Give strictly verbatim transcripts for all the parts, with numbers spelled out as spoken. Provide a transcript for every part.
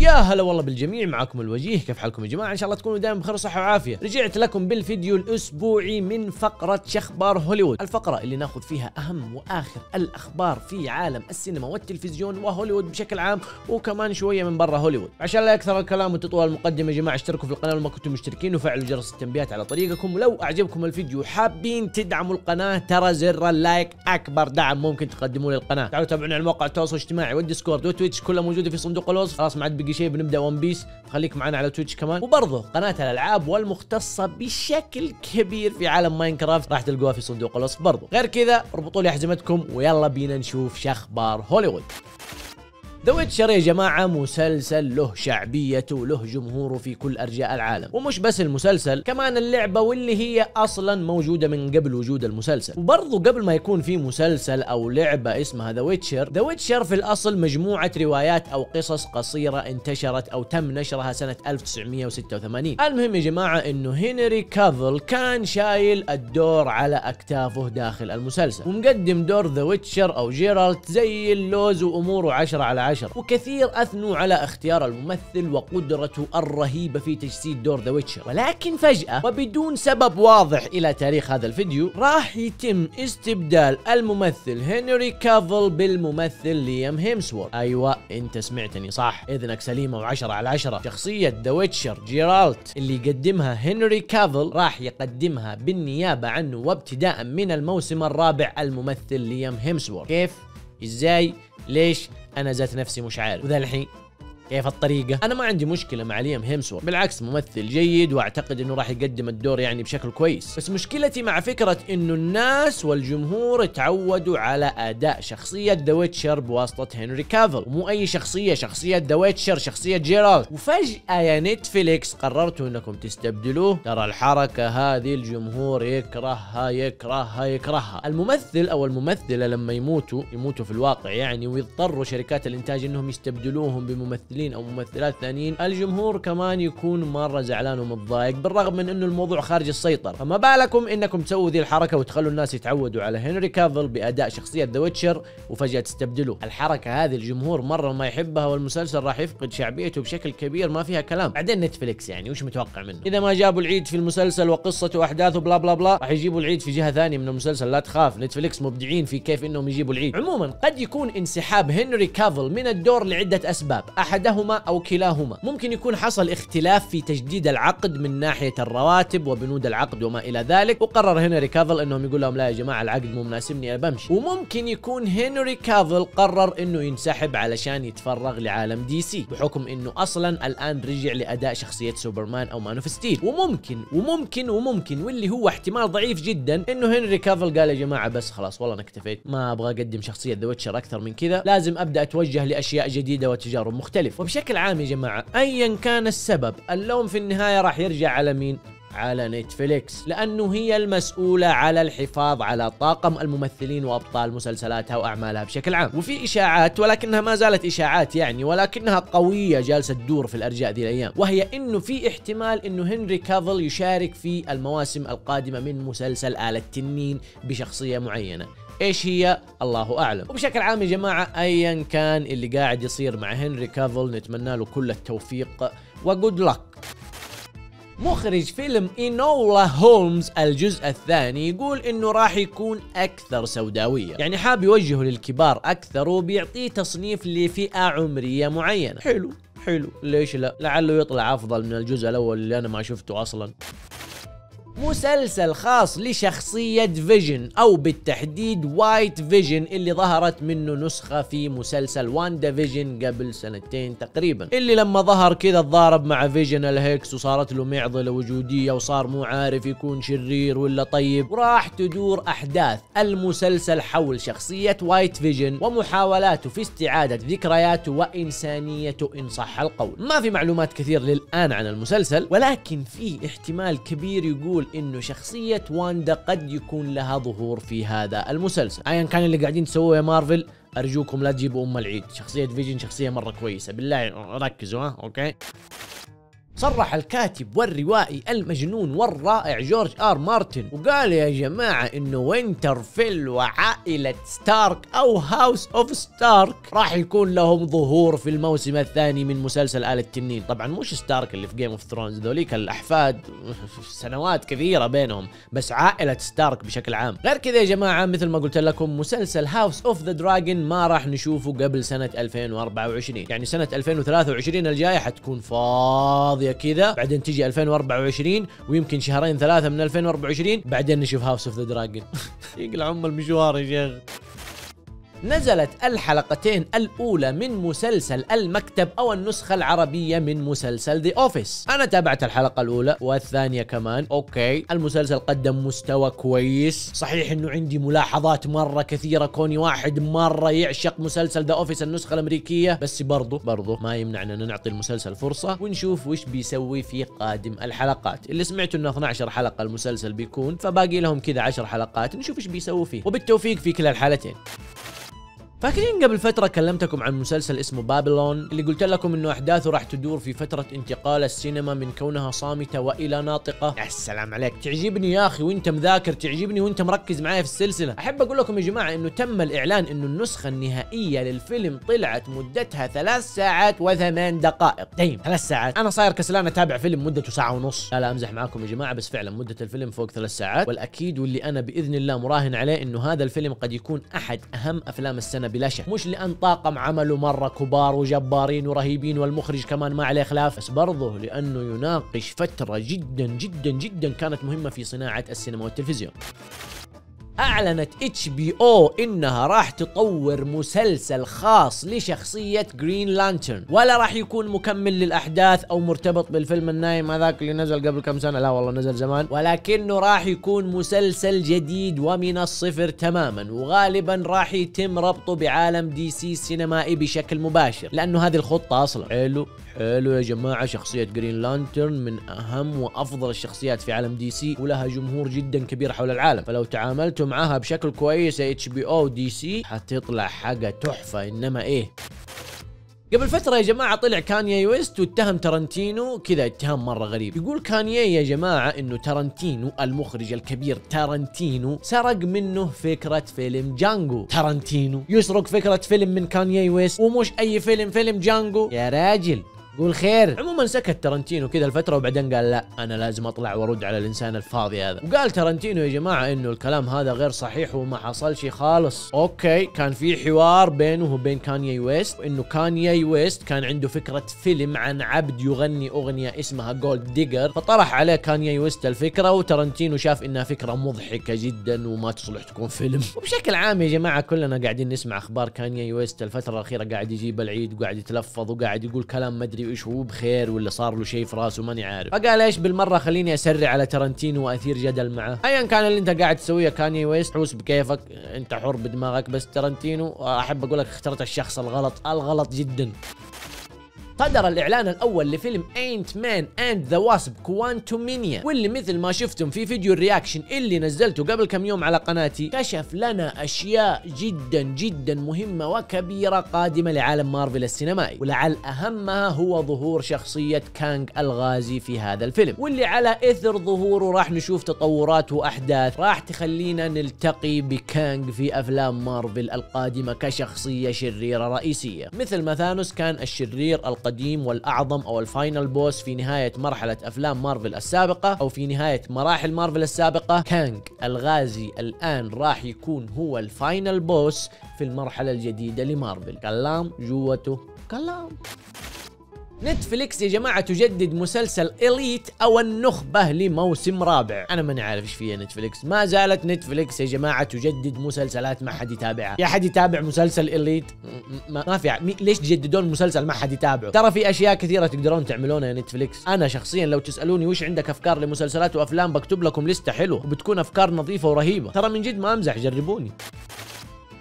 يا هلا والله بالجميع، معكم الوجيه. كيف حالكم يا جماعه؟ ان شاء الله تكونوا دائما بخير وصحه وعافيه. رجعت لكم بالفيديو الاسبوعي من فقره شخبار هوليوود، الفقره اللي ناخذ فيها اهم واخر الاخبار في عالم السينما والتلفزيون وهوليوود بشكل عام، وكمان شويه من برا هوليوود. عشان لا يكثر الكلام وتطول المقدمه يا جماعه، اشتركوا في القناه وما كنتم مشتركين وفعلوا جرس التنبيهات على طريقكم. ولو اعجبكم الفيديو حابين تدعموا القناه، ترى زر اللايك اكبر دعم ممكن تقدموه للقناه. تعالوا تابعونا على مواقع التواصل الاجتماعي والديسكورد وتويتش، كلها موجوده في صندوق الوصف. خلاص ما عاد بقي شيء، بنبدا ون بيس، خليك معنا على تويتش كمان. وبرضه قناه الالعاب والمختصه بشكل كبير في عالم ماينكرافت راح تلقوها في صندوق الوصف برضه. غير كذا اربطوا لي حزمتكم ويلا بينا نشوف شخبار هوليوود. ذا ويتشر يا جماعة مسلسل له شعبيته وله جمهوره في كل أرجاء العالم، ومش بس المسلسل، كمان اللعبة واللي هي أصلا موجودة من قبل وجود المسلسل. وبرضه قبل ما يكون في مسلسل أو لعبة اسمها ذا ويتشر، ذا ويتشر في الأصل مجموعة روايات أو قصص قصيرة انتشرت أو تم نشرها سنة ألف وتسعمية وستة وثمانين. المهم يا جماعة إنه هنري كافيل كان شايل الدور على أكتافه داخل المسلسل، ومقدم دور ذا ويتشر أو جيرالت زي اللوز وأموره عشرة على عشرة. وكثير أثنوا على اختيار الممثل وقدرته الرهيبة في تجسيد دور ذا ويتشر، ولكن فجأة وبدون سبب واضح إلى تاريخ هذا الفيديو راح يتم استبدال الممثل هنري كافيل بالممثل ليام هيمسورث. أيوة أنت سمعتني صح، إذنك سليمة وعشرة على عشرة. شخصية ذا ويتشر جيرالت اللي يقدمها هنري كافيل راح يقدمها بالنيابة عنه وابتداء من الموسم الرابع الممثل ليام هيمسورث. كيف؟ إزاي؟ ليش؟ أنا ذات نفسي مش عارف. وذا الحين كيف الطريقة؟ أنا ما عندي مشكلة مع ليام هيمسورث، بالعكس ممثل جيد وأعتقد إنه راح يقدم الدور يعني بشكل كويس، بس مشكلتي مع فكرة إنه الناس والجمهور تعودوا على أداء شخصية ذا ويتشر بواسطة هنري كافيل، ومو أي شخصية، شخصية ذا ويتشر، شخصية جيرالت. وفجأة يا نتفليكس قررتوا إنكم تستبدلوه. ترى الحركة هذه الجمهور يكرهها يكرهها يكرهها. الممثل أو الممثلة لما يموتوا يموتوا في الواقع يعني، ويضطروا شركات الإنتاج إنهم يستبدلوهم بممثلين او ممثلات ثانيين، الجمهور كمان يكون مره زعلان ومتضايق بالرغم من انه الموضوع خارج السيطره. فما بالكم انكم تسووا ذي الحركه وتخلوا الناس يتعودوا على هنري كافيل باداء شخصيه ذا ويتشر وفجاه تستبدلوه. الحركه هذه الجمهور مره ما يحبها، والمسلسل راح يفقد شعبيته بشكل كبير، ما فيها كلام. بعدين نتفليكس يعني وش متوقع منه؟ اذا ما جابوا العيد في المسلسل وقصته واحداثه بلا بلا بلا، راح يجيبوا العيد في جهه ثانيه من المسلسل. لا تخاف، نتفليكس مبدعين في كيف انهم يجيبوا العيد. عموما قد يكون انسحاب هنري كافيل من الدور لعده اسباب، احد هما أو كلاهما. ممكن يكون حصل اختلاف في تجديد العقد من ناحية الرواتب وبنود العقد وما إلى ذلك، وقرر هنري كافيل إنهم يقول لهم لا يا جماعة العقد مو مناسبني أنا بمشي. وممكن يكون هنري كافيل قرر إنه ينسحب علشان يتفرغ لعالم دي سي، بحكم إنه أصلا الآن رجع لأداء شخصية سوبرمان أو مان اوف ستيل. وممكن وممكن وممكن واللي هو احتمال ضعيف جدا إنه هنري كافيل قال يا جماعة بس خلاص والله أنا اكتفيت، ما أبغى أقدم شخصية ذا ويتشر أكثر من كذا، لازم أبدأ أتوجه لأشياء جديدة وتجارب مختلفة. وبشكل عام يا جماعة ايا كان السبب، اللوم في النهاية راح يرجع على مين؟ على نتفليكس، لأنه هي المسؤولة على الحفاظ على طاقم الممثلين وأبطال مسلسلاتها وأعمالها بشكل عام. وفي إشاعات، ولكنها ما زالت إشاعات يعني، ولكنها قوية جالسة تدور في الأرجاء ذي الأيام، وهي إنه في احتمال إنه هنري كافيل يشارك في المواسم القادمة من مسلسل آلة التنين بشخصية معينة. ايش هي؟ الله اعلم. وبشكل عام يا جماعه ايا كان اللي قاعد يصير مع هنري كافيل نتمنى له كل التوفيق وجود لك. مخرج فيلم إينولا هولمز الجزء الثاني يقول انه راح يكون اكثر سوداوية، يعني حاب يوجهه للكبار اكثر وبيعطيه تصنيف لفئة عمرية معينة. حلو حلو، ليش لا؟ لعله يطلع افضل من الجزء الاول اللي انا ما شفته اصلا. مسلسل خاص لشخصية فيجن أو بالتحديد وايت فيجن اللي ظهرت منه نسخة في مسلسل واندا فيجن قبل سنتين تقريبا، اللي لما ظهر كذا تضارب مع فيجن الهكس وصارت له معضلة وجودية وصار مو عارف يكون شرير ولا طيب. وراح تدور أحداث المسلسل حول شخصية وايت فيجن ومحاولاته في استعادة ذكرياته وإنسانيته إن صح القول. ما في معلومات كثير للآن عن المسلسل، ولكن في احتمال كبير يقول انه شخصية واندا قد يكون لها ظهور في هذا المسلسل. ايا كان اللي قاعدين تسووه يا مارفل، ارجوكم لا تجيبوا ام العيد. شخصية فيجن شخصية مرة كويسة، بالله ركزوا ها. اوكي صرح الكاتب والروائي المجنون والرائع جورج آر مارتن وقال يا جماعة انه وينترفيل وعائلة ستارك او هاوس اوف ستارك راح يكون لهم ظهور في الموسم الثاني من مسلسل آل التنين. طبعا مش ستارك اللي في جيم اوف ثرونز، ذوليك الاحفاد سنوات كثيرة بينهم، بس عائلة ستارك بشكل عام. غير كذا يا جماعة مثل ما قلت لكم مسلسل هاوس اوف ذا دراجون ما راح نشوفه قبل سنة ألفين وأربعة وعشرين، يعني سنة ألفين وثلاثة وعشرين الجاية حتكون فاضية كذا، بعدين تجي ألفين وأربعة وعشرين ويمكن شهرين ثلاثة من ألفين وأربعة وعشرين بعدين نشوف هاوس اوف ذا دراجون. يقلع ام المشوار يا شيخ. نزلت الحلقتين الأولى من مسلسل المكتب أو النسخة العربية من مسلسل ذا أوفيس. أنا تابعت الحلقة الأولى والثانية كمان. أوكي المسلسل قدم مستوى كويس، صحيح إنه عندي ملاحظات مرة كثيرة كوني واحد مرة يعشق مسلسل ذا أوفيس النسخة الأمريكية، بس برضو برضو ما يمنعنا أن نعطي المسلسل فرصة ونشوف وش بيسوي في قادم الحلقات. اللي سمعته إنه اثنتي عشرة حلقة المسلسل بيكون، فباقي لهم كذا عشر حلقات نشوف وش بيسوي فيه، وبالتوفيق في كلا الحالتين. فاكرين قبل فترة كلمتكم عن مسلسل اسمه بابلون اللي قلت لكم انه احداثه راح تدور في فترة انتقال السينما من كونها صامتة والى ناطقة؟ يا سلام عليك، تعجبني يا اخي وانت مذاكر، تعجبني وانت مركز معايا في السلسلة. احب اقول لكم يا جماعة انه تم الاعلان انه النسخة النهائية للفيلم طلعت مدتها ثلاث ساعات وثمان دقائق. دايم ثلاث ساعات، انا صاير كسلان اتابع فيلم مدته ساعة ونص. لا لا امزح معاكم يا جماعة، بس فعلا مدة الفيلم فوق ثلاث ساعات، والاكيد واللي انا باذن الله مراهن عليه انه هذا الفيلم قد يكون احد اهم افلام السنة بلا شك، مش لأن طاقم عمله مرة كبار وجبارين ورهيبين والمخرج كمان ما عليه خلاف، بس برضه لأنه يناقش فترة جدا جدا جدا كانت مهمة في صناعة السينما والتلفزيون. أعلنت اتش بي او إنها راح تطور مسلسل خاص لشخصية جرين لانترن، ولا راح يكون مكمل للأحداث أو مرتبط بالفيلم النايم هذاك اللي نزل قبل كم سنة، لا والله نزل زمان، ولكنه راح يكون مسلسل جديد ومن الصفر تماما، وغالبا راح يتم ربطه بعالم دي سي السينمائي بشكل مباشر، لأنه هذه الخطة أصلا. حلو حلو يا جماعة، شخصية جرين لانترن من أهم وأفضل الشخصيات في عالم دي سي، ولها جمهور جدا كبير حول العالم، فلو تعاملتم معاها بشكل كويس يا اتش بي او دي سي حتطلع حاجة تحفة. إنما إيه، قبل فترة يا جماعة طلع كانيي ويست واتهم تارانتينو كذا اتهام مرة غريب. يقول كانيي يا جماعة انه تارانتينو المخرج الكبير تارانتينو سرق منه فكرة فيلم جانجو. تارانتينو يسرق فكرة فيلم من كانيي ويست، ومش اي فيلم، فيلم جانجو يا راجل، قول خير. عموما سكت تارانتينو كذا الفترة وبعدين قال لا انا لازم اطلع وارد على الانسان الفاضي هذا. وقال تارانتينو يا جماعة انه الكلام هذا غير صحيح وما حصلش خالص. اوكي كان في حوار بينه وبين كانيي ويست، وانه كانيي ويست كان عنده فكرة فيلم عن عبد يغني اغنية اسمها جولد ديجر، فطرح عليه كانيي ويست الفكرة، وتارانتينو شاف انها فكرة مضحكة جدا وما تصلح تكون فيلم. وبشكل عام يا جماعة كلنا قاعدين نسمع اخبار كانيي ويست الفترة الاخيرة، قاعد يجيب العيد وقاعد يتلفظ وقاعد يقول كلام مدري ايش هو بخير ولا صار له شيء في راسه ماني عارف. فقال ايش بالمره خليني اسرع على تارانتينو واثير جدل معه. ايا كان اللي انت قاعد تسويه كاني ويست، حوس بكيفك، انت حر بدماغك، بس تارانتينو احب اقول لك اخترت الشخص الغلط الغلط جدا. صدر الإعلان الأول لفيلم أنت مان أند ذا واسب كوانتومينيا، واللي مثل ما شفتم في فيديو الرياكشن اللي نزلته قبل كم يوم على قناتي كشف لنا أشياء جدا جدا مهمة وكبيرة قادمة لعالم مارفل السينمائي، ولعل أهمها هو ظهور شخصية كانج الغازي في هذا الفيلم، واللي على إثر ظهوره راح نشوف تطورات وأحداث راح تخلينا نلتقي بكانج في أفلام مارفل القادمة كشخصية شريرة رئيسية، مثل ما ثانوس كان الشرير القديم القديم والأعظم أو الفاينل بوس في نهاية مرحلة أفلام مارفل السابقة أو في نهاية مراحل مارفل السابقة. كانج الغازي الآن راح يكون هو الفاينل بوس في المرحلة الجديدة لمارفل. كلام جوته كلام. نتفليكس يا جماعة تجدد مسلسل إليت أو النخبة لموسم رابع. أنا ماني عارف إيش فيها نتفليكس، ما زالت نتفليكس يا جماعة تجدد مسلسلات ما حد يتابعها. يا حد يتابع مسلسل إليت؟ ما, ما في ع... ليش تجددون مسلسل ما حد يتابعه؟ ترى في أشياء كثيرة تقدرون تعملونها يا نتفليكس. أنا شخصيا لو تسألوني وش عندك أفكار لمسلسلات وأفلام بكتب لكم لستة حلوة وبتكون أفكار نظيفة ورهيبة، ترى من جد ما أمزح، جربوني.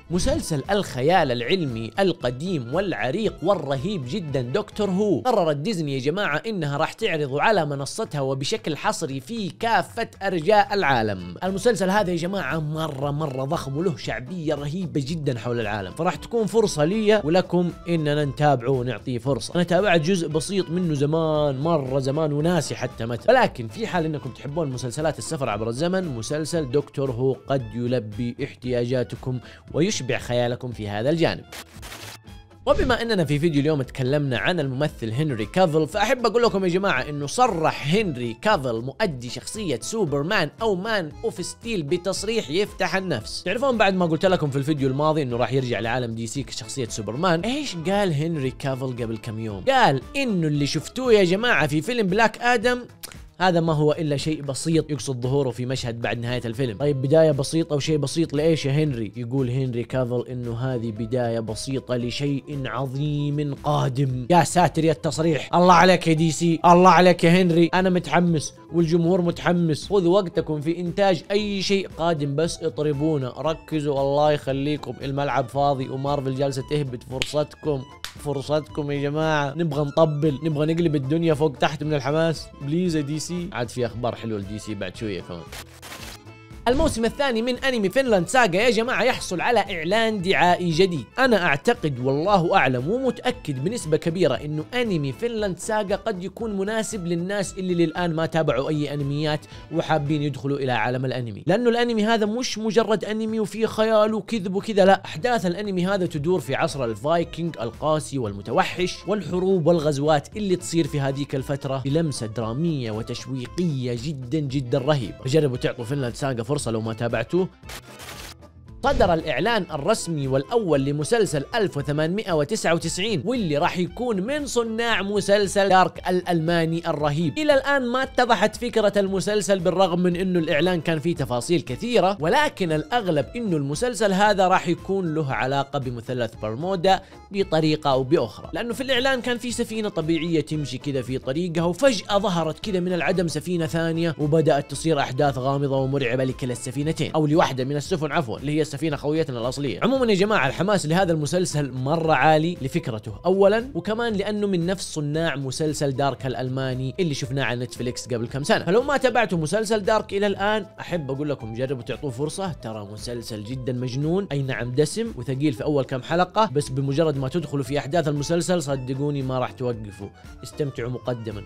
مسلسل الخيال العلمي القديم والعريق والرهيب جدا دكتور هو، قررت ديزني يا جماعة انها راح تعرضه على منصتها وبشكل حصري في كافة ارجاء العالم. المسلسل هذا يا جماعة مرة مرة ضخم وله شعبية رهيبة جدا حول العالم، فراح تكون فرصة لي ولكم اننا نتابعه ونعطيه فرصة. انا تابعت جزء بسيط منه زمان، مرة زمان وناسي حتى متى، ولكن في حال انكم تحبون مسلسلات السفر عبر الزمن، مسلسل دكتور هو قد يلبي احتياجاتكم ويشبع خيالكم في هذا الجانب. وبما اننا في فيديو اليوم تكلمنا عن الممثل هنري كافيل، فاحب اقول لكم يا جماعه انه صرح هنري كافيل مؤدي شخصيه سوبرمان او مان اوف ستيل بتصريح يفتح النفس. تعرفون بعد ما قلت لكم في الفيديو الماضي انه راح يرجع لعالم دي سي كشخصيه سوبرمان، ايش قال هنري كافيل قبل كم يوم؟ قال انه اللي شفتوه يا جماعه في فيلم بلاك ادم هذا ما هو إلا شيء بسيط، يقصد ظهوره في مشهد بعد نهاية الفيلم. طيب بداية بسيطة وشيء بسيط لإيش يا هنري؟ يقول هنري كافيل إنه هذه بداية بسيطة لشيء عظيم قادم. يا ساتر يا التصريح، الله عليك يا دي سي، الله عليك يا هنري، أنا متحمس والجمهور متحمس. خذوا وقتكم في إنتاج أي شيء قادم، بس اطربونا، ركزوا الله يخليكم، الملعب فاضي ومارفل جالسة تهبط. فرصتكم فرصتكم يا جماعة، نبغى نطبل، نبغى نقلب الدنيا فوق تحت من الحماس، بليز يا دي سي. عاد في اخبار حلوه لدي سي بعد شويه كمان. الموسم الثاني من انمي فينلاند ساغا يا جماعه يحصل على اعلان دعائي جديد. انا اعتقد والله اعلم ومتاكد بنسبه كبيره انه انمي فينلاند ساغا قد يكون مناسب للناس اللي للان ما تابعوا اي انميات وحابين يدخلوا الى عالم الانمي، لانه الانمي هذا مش مجرد انمي وفيه خيال وكذب وكذا، لا، احداث الانمي هذا تدور في عصر الفايكنج القاسي والمتوحش والحروب والغزوات اللي تصير في هذيك الفتره بلمسه دراميه وتشويقيه جدا جدا رهيبه. جربوا تعطوا فينلاند ساغا فرصة لو ما تابعتوه. صدر الإعلان الرسمي والأول لمسلسل ألف وثمانمئة وتسعة وتسعين واللي راح يكون من صناع مسلسل دارك الألماني الرهيب. إلى الآن ما اتضحت فكرة المسلسل بالرغم من إنه الإعلان كان فيه تفاصيل كثيرة، ولكن الأغلب إنه المسلسل هذا راح يكون له علاقة بمثلث برمودا بطريقة أو بأخرى، لأنه في الإعلان كان في سفينة طبيعية تمشي كذا في طريقها وفجأة ظهرت كذا من العدم سفينة ثانية وبدأت تصير أحداث غامضة ومرعبة لكلا السفينتين أو لواحدة من السفن عفوا اللي هي السفينة خويتنا الأصلية. عموما يا جماعة الحماس لهذا المسلسل مرة عالي لفكرته أولا، وكمان لأنه من نفس صناع مسلسل دارك الألماني اللي شفناه على نتفليكس قبل كم سنة. فلو ما تابعتوا مسلسل دارك إلى الآن أحب أقول لكم جربوا تعطوه فرصة، ترى مسلسل جدا مجنون، أي نعم دسم وثقيل في أول كم حلقة، بس بمجرد ما تدخلوا في أحداث المسلسل صدقوني ما راح توقفوا، استمتعوا مقدما.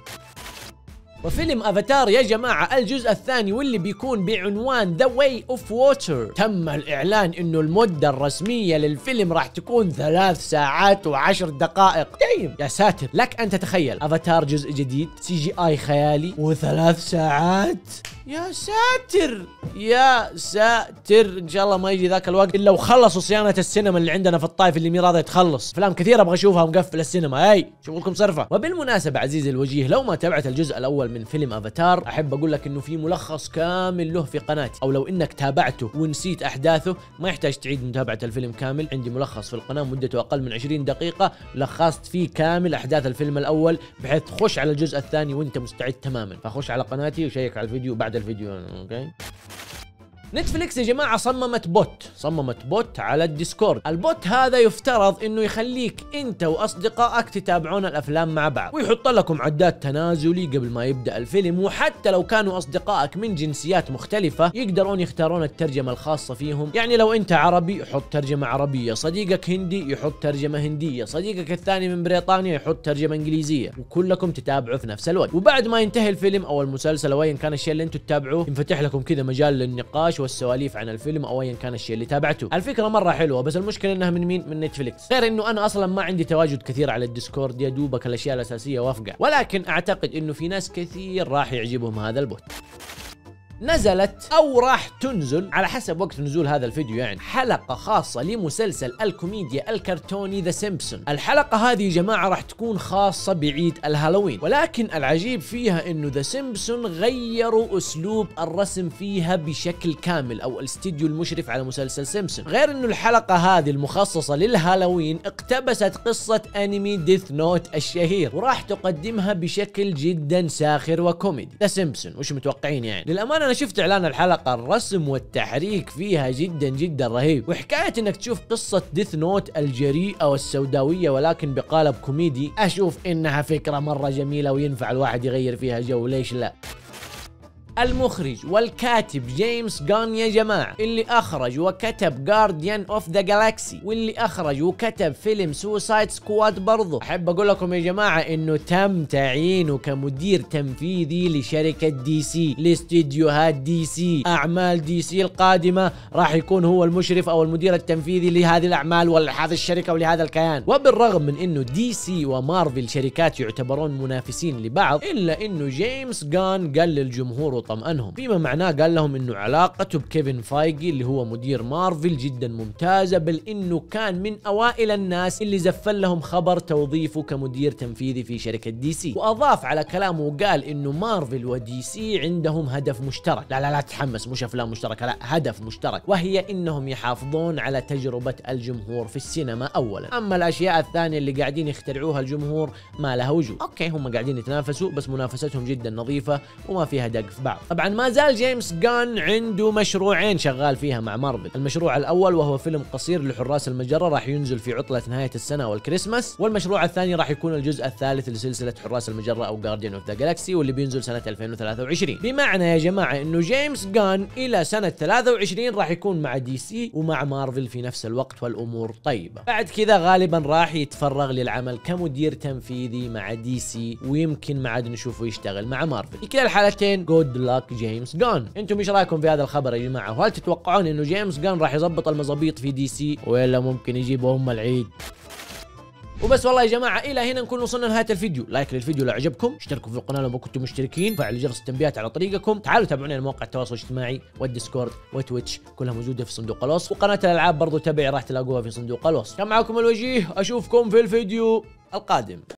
وفيلم افاتار يا جماعة الجزء الثاني واللي بيكون بعنوان ذا واي اوف ووتر، تم الاعلان انه المدة الرسمية للفيلم راح تكون ثلاث ساعات وعشر دقائق. دايم يا ساتر، لك ان تتخيل افاتار جزء جديد سي جي اي خيالي وثلاث ساعات، يا ساتر يا ساتر. ان شاء الله ما يجي ذاك الوقت الا وخلصوا صيانة السينما اللي عندنا في الطايف اللي مي راضية تخلص. افلام كثيرة ابغى اشوفها مقفل السينما، هاي شوفوا لكم صرفة. وبالمناسبة عزيزي الوجيه، لو ما تابعت الجزء الاول من فيلم افاتار احب اقول لك انه في ملخص كامل له في قناتي، او لو انك تابعته ونسيت احداثه ما يحتاج تعيد متابعة الفيلم كامل، عندي ملخص في القناة مدته اقل من عشرين دقيقة لخصت فيه كامل احداث الفيلم الاول بحيث تخش على الجزء الثاني وانت مستعد تماما. فخش على قناتي وشيك على الفيديو بعد الفيديو. اوكي. نتفليكس يا جماعة صممت بوت صممت بوت على الديسكورد. البوت هذا يفترض انه يخليك انت واصدقائك تتابعون الافلام مع بعض، ويحط لكم عداد تنازلي قبل ما يبدأ الفيلم، وحتى لو كانوا اصدقائك من جنسيات مختلفة يقدرون يختارون الترجمة الخاصة فيهم. يعني لو انت عربي يحط ترجمة عربية، صديقك هندي يحط ترجمة هندية، صديقك الثاني من بريطانيا يحط ترجمة انجليزية، وكلكم تتابعوا في نفس الوقت. وبعد ما ينتهي الفيلم او المسلسل او ايا كان الشيء اللي انتم تتابعوه ينفتح لكم كذا مجال للنقاش والسواليف عن الفيلم او ايا كان الشيء اللي تابعته. الفكره مره حلوه، بس المشكله انها من مين؟ من نتفليكس. غير انه انا اصلا ما عندي تواجد كثير على الديسكورد، يا دوبك الاشياء الاساسيه وافقع، ولكن اعتقد انه في ناس كثير راح يعجبهم هذا البوت. نزلت او راح تنزل على حسب وقت نزول هذا الفيديو يعني حلقة خاصة لمسلسل الكوميديا الكرتوني ذا سيمبسون. الحلقة هذه يا جماعة راح تكون خاصة بعيد الهالوين، ولكن العجيب فيها انه ذا سيمبسون غيروا اسلوب الرسم فيها بشكل كامل، او الاستديو المشرف على مسلسل سيمبسون. غير انه الحلقة هذه المخصصة للهالوين اقتبست قصة انمي ديث نوت الشهير، وراح تقدمها بشكل جدا ساخر وكوميدي. ذا سيمبسون وش متوقعين يعني؟ للأمانة انا شفت اعلان الحلقه، الرسم والتحريك فيها جدا جدا رهيب، وحكايه انك تشوف قصه ديث نوت الجريئه والسوداويه ولكن بقالب كوميدي، اشوف انها فكره مره جميله وينفع الواحد يغير فيها جو، ليش لا؟ المخرج والكاتب جيمس جان يا جماعة، اللي أخرج وكتب جارديان اوف ذا جالاكسي، واللي أخرج وكتب فيلم سوسايد سكواد برضه. أحب أقول لكم يا جماعة إنه تم تعيينه كمدير تنفيذي لشركة دي سي، لاستديوهات دي سي، أعمال دي سي القادمة راح يكون هو المشرف أو المدير التنفيذي لهذه الأعمال ولهذه الشركة ولهذا الكيان. وبالرغم من إنه دي سي ومارفل شركات يعتبرون منافسين لبعض، إلا إنه جيمس جان قال للجمهور طمأنهم، فيما معناه قال لهم انه علاقته بكيفن فايجي اللي هو مدير مارفل جدا ممتازة، بل انه كان من اوائل الناس اللي زفل لهم خبر توظيفه كمدير تنفيذي في شركة دي سي. واضاف على كلامه وقال انه مارفل ودي سي عندهم هدف مشترك، لا لا لا تحمس، مش افلام مشتركة، لا هدف مشترك، وهي انهم يحافظون على تجربة الجمهور في السينما اولا. اما الاشياء الثانية اللي قاعدين يخترعوها الجمهور ما لها وجود. اوكي هم قاعدين يتنافسوا بس منافستهم جدا نظيفة وما فيها دق في بعض. طبعا ما زال جيمس جان عنده مشروعين شغال فيها مع مارفل، المشروع الاول وهو فيلم قصير لحراس المجرة راح ينزل في عطلة نهاية السنة والكريسماس، والمشروع الثاني راح يكون الجزء الثالث لسلسلة حراس المجرة او جارديان اوف ذا جالاكسي، واللي بينزل سنة ألفين وثلاثة وعشرين. بمعنى يا جماعة انه جيمس جان الى سنة ثلاثة وعشرين راح يكون مع دي سي ومع مارفل في نفس الوقت، والامور طيبة. بعد كذا غالبا راح يتفرغ للعمل كمدير تنفيذي مع دي سي، ويمكن ما عاد نشوفه يشتغل مع مارفل. في كلا الحالتين جود لاك جيمس جان. انتم ايش رايكم في هذا الخبر يا جماعه؟ وهل تتوقعون انه جيمس جان راح يظبط المظابيط في دي سي ولا ممكن يجيبوا هم العيد؟ وبس والله يا جماعه، الى هنا نكون وصلنا لنهايه الفيديو. لايك للفيديو لو عجبكم، اشتركوا في القناه لو ما كنتم مشتركين، فعلوا جرس التنبيهات على طريقكم، تعالوا تابعونا على مواقع التواصل الاجتماعي والديسكورد وتويتش، كلها موجوده في صندوق الوصف، وقناه الالعاب برضو تبعي راح تلاقوها في صندوق الوصف. كان معكم الوجيه، اشوفكم في الفيديو القادم.